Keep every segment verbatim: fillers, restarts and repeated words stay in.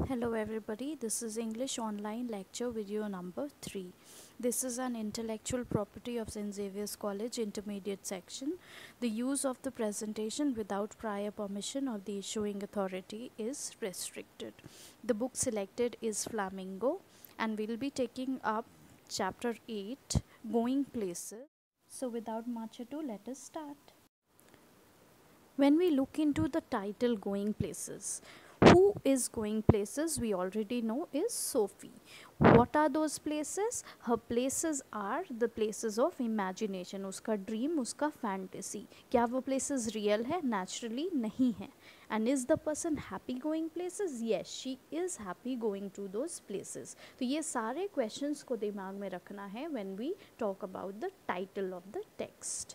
Hello everybody, this is English online lecture video number three. This is an intellectual property of Saint Xavier's College intermediate section. The use of the presentation without prior permission of the issuing authority is restricted. The book selected is Flamingo and we will be taking up chapter eight, Going Places. So without much ado, let us start. When we look into the title Going Places, who is going places we already know is Sophie. What are those places? Her places are the places of imagination. उसका dream, उसका fantasy. क्या वो places real है? Naturally नहीं है. And is the person happy going places? Yes, she is happy going to those places. तो ये सारे questions को दिमाग में रखना है when we talk about the title of the text.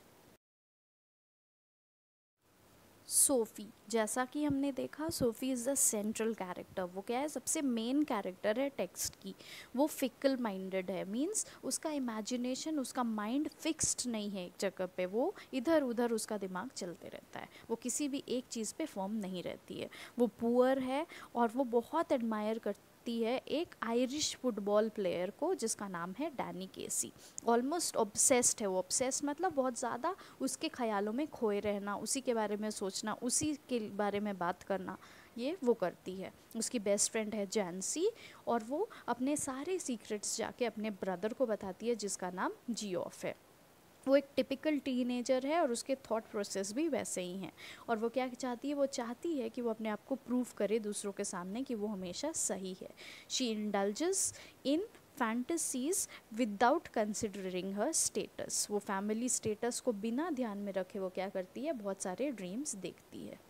Sophie, जैसा कि हमने देखा Sophie is the central character. वो क्या है? सबसे मेन कैरेक्टर है टेक्स्ट की. वो फिकल माइंडेड है, मींस उसका इमेजिनेशन, उसका माइंड फिक्स्ड नहीं है एक जगह पे. वो इधर उधर उसका दिमाग चलते रहता है. वो किसी भी एक चीज़ पे फॉर्म नहीं रहती है. वो पुअर है और वो बहुत एडमायर करती है एक आयरिश फुटबॉल प्लेयर को जिसका नाम है डैनी केसी. ऑलमोस्ट ऑब्सेस्ड है वो. ऑब्सेस्ड मतलब बहुत ज़्यादा उसके ख्यालों में खोए रहना, उसी के बारे में सोचना, उसी के बारे में बात करना, ये वो करती है. उसकी बेस्ट फ्रेंड है जैंसी और वो अपने सारे सीक्रेट्स जाके अपने ब्रदर को बताती है जिसका नाम जियोफ है. वो एक टिपिकल टीनेजर है और उसके थॉट प्रोसेस भी वैसे ही हैं. और वो क्या चाहती है? वो चाहती है कि वो अपने आप को प्रूव करे दूसरों के सामने कि वो हमेशा सही है. She indulges in fantasies without considering her status. वो फैमिली स्टेटस को बिना ध्यान में रखे वो क्या करती है? बहुत सारे ड्रीम्स देखती है.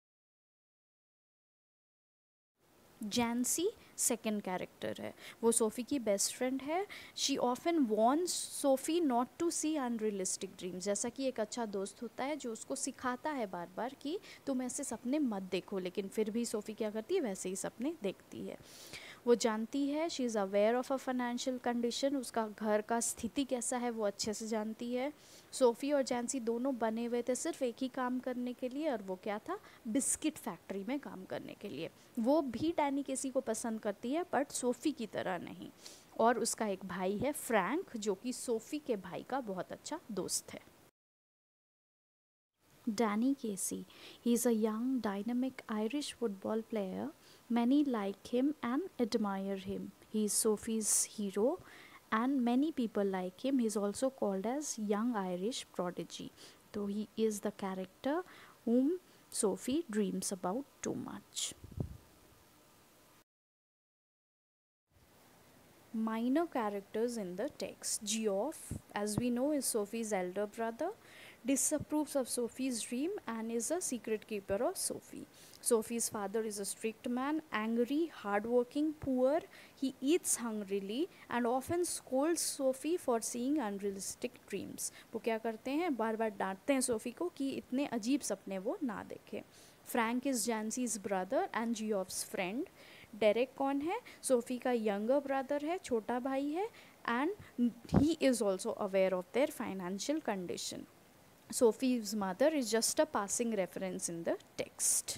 जैंसी सेकेंड कैरेक्टर है. वो सोफ़ी की बेस्ट फ्रेंड है. She often wants Sophie not to see unrealistic dreams. जैसा कि एक अच्छा दोस्त होता है जो उसको सिखाता है बार बार कि तुम ऐसे सपने मत देखो, लेकिन फिर भी सोफ़ी क्या करती है? वैसे ही सपने देखती है. वो जानती है, she is aware of a financial condition. उसका घर का स्थिति कैसा है वो अच्छे से जानती है. सोफ़ी और जैंसी दोनों बने हुए थे सिर्फ एक ही काम करने के लिए, और वो क्या था? बिस्किट फैक्ट्री में काम करने के लिए. वो भी डैनी केसी को पसंद करती है बट सोफ़ी की तरह नहीं. और उसका एक भाई है फ्रैंक जो कि सोफ़ी के भाई का बहुत अच्छा दोस्त है. Danny Casey. He is a young, dynamic Irish football player. Many like him and admire him. He is Sophie's hero and many people like him. He is also called as young Irish prodigy. So he is the character whom Sophie dreams about too much. Minor characters in the text. Geoff, as we know, is Sophie's elder brother, disapproves of Sophie's dream and is a secret keeper of Sophie. Sophie's father is a strict man, angry, hardworking, poor. He eats hungrily and often scolds Sophie for seeing unrealistic dreams. वो क्या करते हैं? बार बार डांटते हैं SoFi को कि इतने अजीब सपने वो ना देखे. Frank is Jancy's brother and Geoff's friend. Derek कौन है? सोफ़ी का यंगर ब्रदर है, छोटा भाई है, and he is also aware of their financial condition. Sophie's mother is just a passing reference in the text.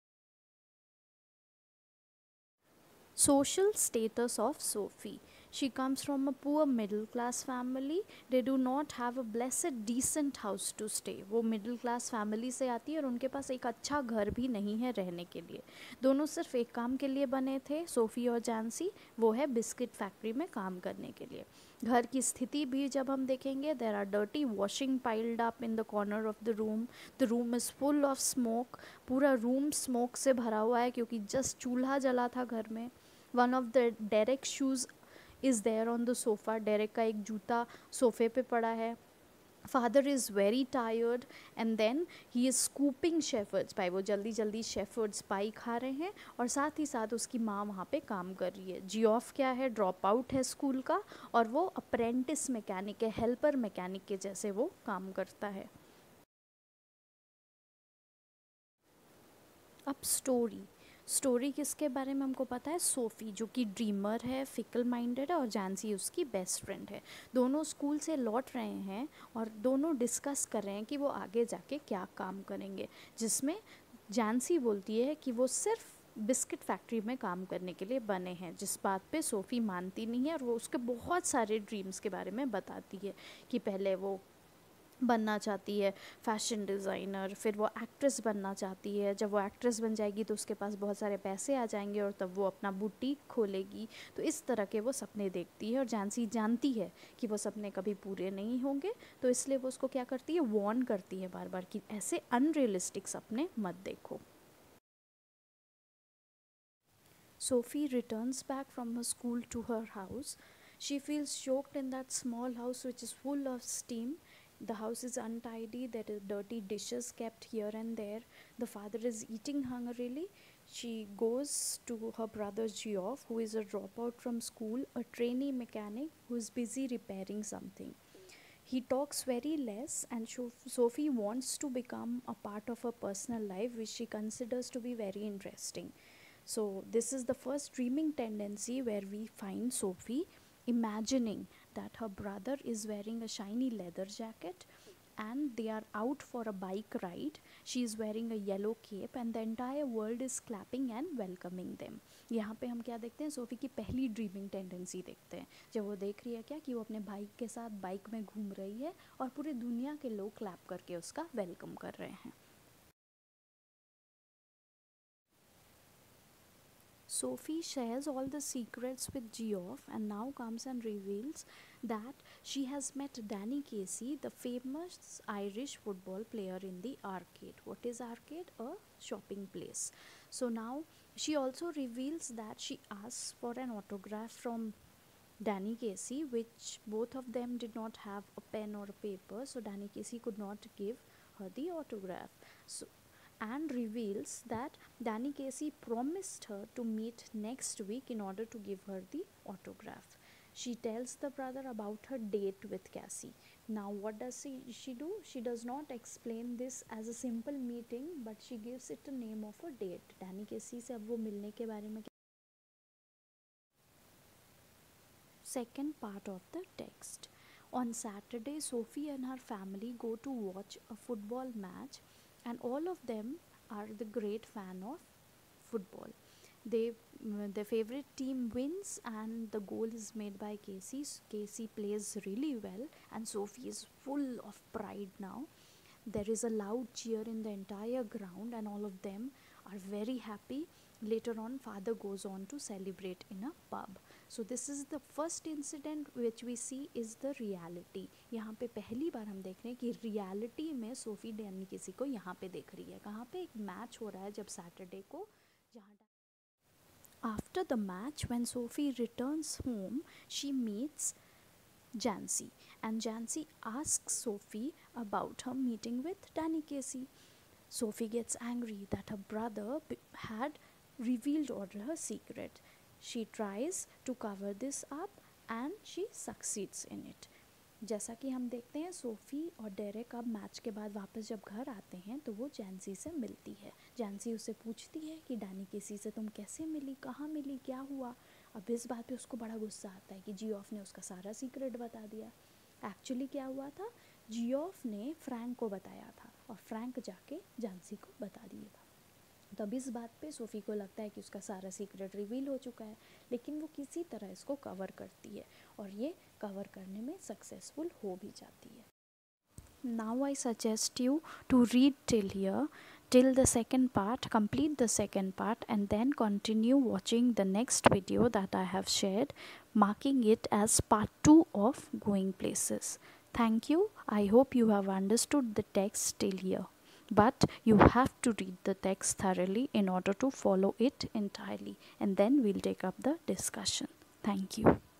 Social status of Sophie. She comes from a poor middle class family. They do not have a blessed decent house to stay. वो middle class family से आती है और उनके पास एक अच्छा घर भी नहीं है रहने के लिए. दोनों सिर्फ एक काम के लिए बने थे, सोफ़ी और जैंसी. वो है बिस्किट फैक्ट्री में काम करने के लिए. घर की स्थिति भी जब हम देखेंगे, there are dirty washing piled up in the corner of the room. The room is full of smoke. पूरा रूम स्मोक से भरा हुआ है क्योंकि जस्ट चूल्हा जला था घर में. One of the Derek shoes is there on the sofa. Derek का एक जूता सोफ़े पे पड़ा है. Father is very tired and then he is scooping shepherd's pie. वो जल्दी जल्दी शेफर्ड्स पाई खा रहे हैं और साथ ही साथ उसकी माँ वहाँ पे काम कर रही है. जियोफ क्या है? ड्रॉप आउट है स्कूल का और वो अप्रेंटिस मैकेनिक है, हेल्पर मैकेनिक के जैसे वो काम करता है. अब स्टोरी. स्टोरी किसके बारे में हमको पता है? सोफ़ी जो कि ड्रीमर है, फिकल माइंडेड है, और जैंसी उसकी बेस्ट फ्रेंड है. दोनों स्कूल से लौट रहे हैं और दोनों डिस्कस कर रहे हैं कि वो आगे जाके क्या काम करेंगे, जिसमें जैंसी बोलती है कि वो सिर्फ बिस्किट फैक्ट्री में काम करने के लिए बने हैं, जिस बात पे सोफ़ी मानती नहीं है और वो उसके बहुत सारे ड्रीम्स के बारे में बताती है कि पहले वो बनना चाहती है फैशन डिज़ाइनर, फिर वो एक्ट्रेस बनना चाहती है, जब वो एक्ट्रेस बन जाएगी तो उसके पास बहुत सारे पैसे आ जाएंगे और तब वो अपना बुटीक खोलेगी। तो इस तरह के वो सपने देखती है और जानसी जानती है कि वो सपने कभी पूरे नहीं होंगे, तो इसलिए वो उसको क्या करती है, वॉर्न करती है बार बार कि ऐसे अनरियलिस्टिक सपने मत देखो। Sophie returns back from her school to her house. She feels choked in that small house which is full of steam. The house is untidy, there are dirty dishes kept here and there. The father is eating hungrily. She goes to her brother Geoff, who is a dropout from school, a trainee mechanic who is busy repairing something. He talks very less, and Sophie wants to become a part of her personal life, which she considers to be very interesting. So, this is the first dreaming tendency where we find Sophie imagining that her brother is wearing a shiny leather jacket and they are out for a bike ride. She is wearing a yellow cape and the entire world is clapping and welcoming them. यहाँ पे हम क्या देखते हैं, SoFi की पहली dreaming tendency देखते हैं, जब वो देख रही है क्या कि वो अपने भाई के साथ बाइक में घूम रही है और पूरी दुनिया के लोग क्लैप करके उसका वेलकम कर रहे हैं. Sophie shares all the secrets with Geoff and now comes and reveals that she has met Danny Casey, the famous Irish football player in the arcade. What is arcade? A shopping place. So now she also reveals that she asks for an autograph from Danny Casey, which both of them did not have a pen or a paper, so Danny Casey could not give her the autograph. So and reveals that Danny Casey promised her to meet next week in order to give her the autograph. She tells the brother about her date with Cassie. Now what does she, she do? She does not explain this as a simple meeting, but she gives it a name of a date. Danny Casey से अब वो मिलने के बारे में. Second part of the text. On Saturday, Sophie and her family go to watch a football match, and all of them are the great fan of football. They their favorite team wins and the goal is made by Casey. Casey plays really well and Sophie is full of pride now. There is a loud cheer in the entire ground and all of them are very happy. Later on, father goes on to celebrate in a pub. So this is the first incident which we see is the reality. यहाँ पे पहली बार हम देख रहे हैं कि reality में SoFi Danny किसी को यहाँ पे देख रही है. कहाँ पे? एक मैच हो रहा है जब सैटरडे को, जहाँ after the match when Sophie returns home she meets Jancy and Jancy asks Sophie about her meeting with Danny Casey. Sophie gets angry that her brother had revealed all her secret. She tries to cover this up and she succeeds in it. जैसा कि हम देखते हैं SoFi और Derek अब match के बाद वापस जब घर आते हैं तो वो जैंसी से मिलती है. जैंसी उससे पूछती है कि डैनी केसी से तुम कैसे मिली, कहाँ मिली, क्या हुआ. अब इस बात पे उसको बड़ा गुस्सा आता है कि जियोफ ने उसका सारा सीक्रेट बता दिया. एक्चुअली क्या हुआ था, जियोफ ने फ्रैंक को बताया था और फ्रैंक जाके जैंसी को बता दिया था. तब इस बात पे सोफ़ी को लगता है कि उसका सारा सीक्रेट रिवील हो चुका है, लेकिन वो किसी तरह इसको कवर करती है और ये कवर करने में सक्सेसफुल हो भी जाती है. Now I suggest you to read till here, till the second part, complete the second part and then continue watching the next video that I have shared, marking it as part two of Going Places. Thank you. I hope you have understood the text till here. But you have to read the text thoroughly in order to follow it entirely, and then we'll take up the discussion. Thank you.